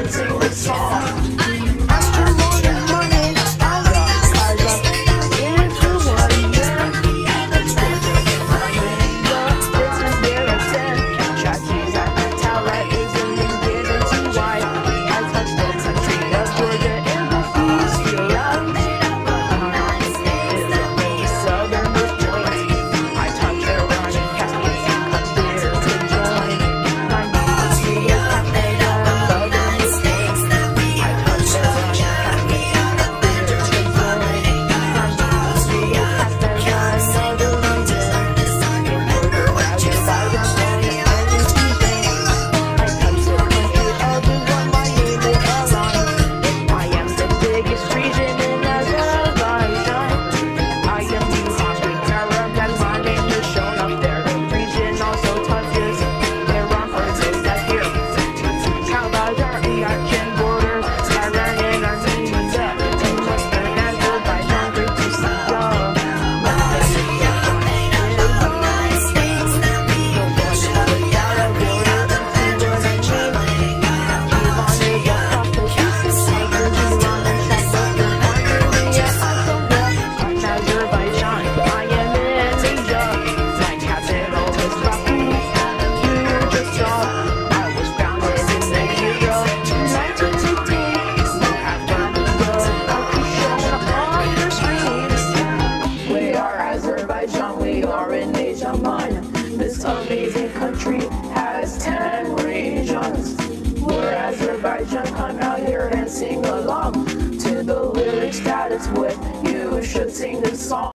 should sing this song. Azerbaijan, we are in Asia Minor. This amazing country has 10 regions. We're Azerbaijan, come out here and sing along to the lyrics that it's with. You should sing this song.